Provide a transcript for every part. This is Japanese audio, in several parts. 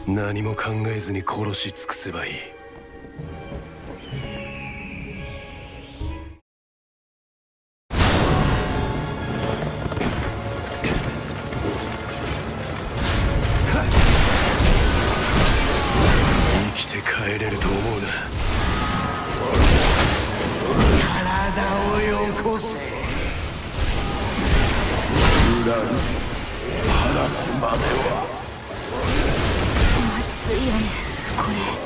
何も考えずに殺し尽くせばいい。生きて帰れると思うな。 体をよこせ。裏に晴らすまでは。 熱いよねこれ。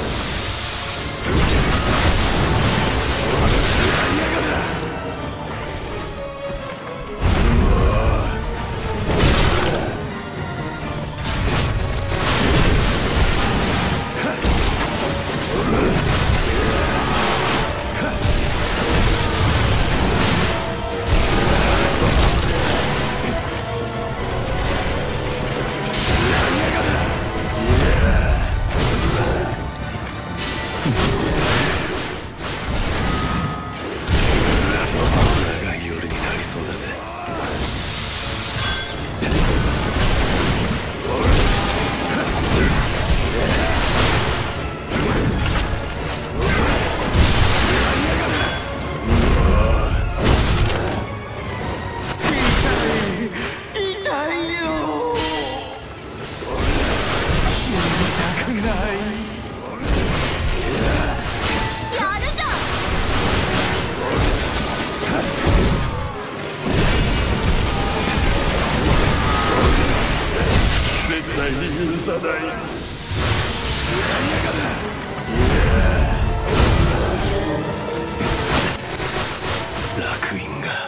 許さない。 楽園が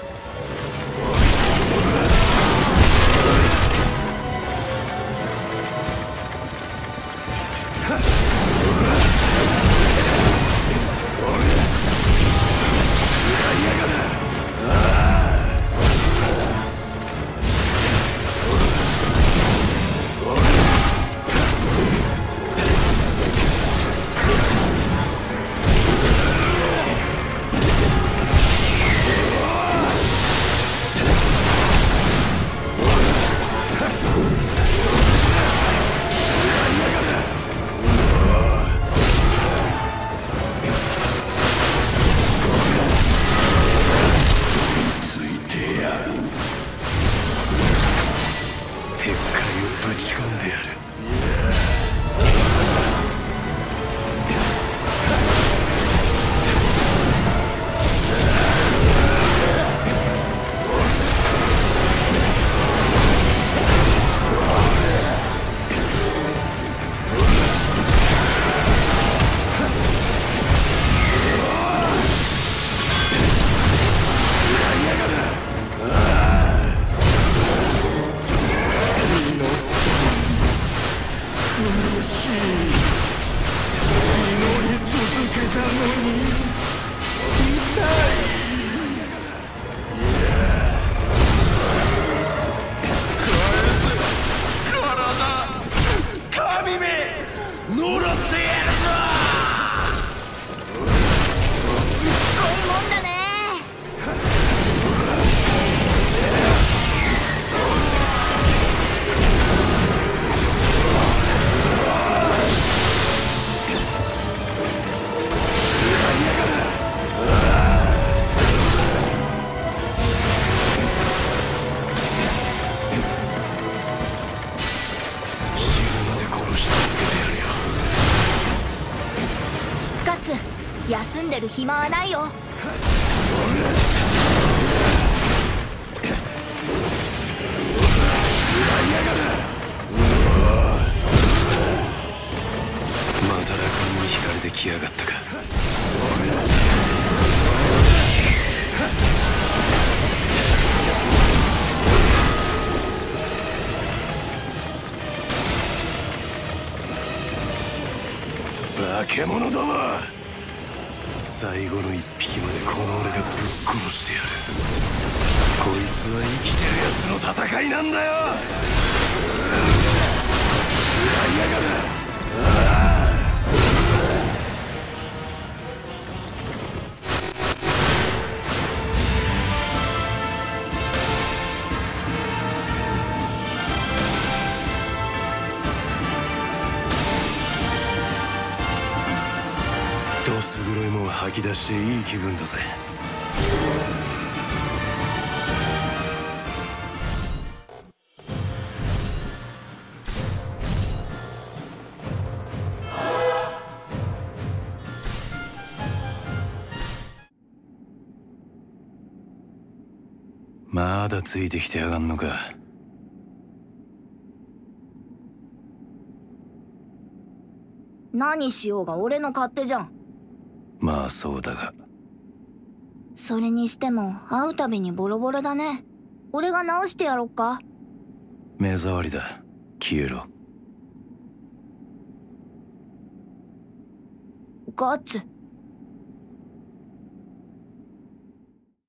ぶち込んでやる。 休んでる暇はないよ。 また楽園に惹かれてきやがったか。化け物ども、最後の一匹までこの俺がぶっ殺してやる。こいつは生きてるやつの戦いなんだよ。やりやがる。 吐き出していい気分だぜ。まだついてきてやがんのか。 何しようが俺の勝手じゃん。 まあそうだが。 それにしても会うたびにボロボロだね。俺が直してやろっか。 目障りだ。消えろ。 ガッツ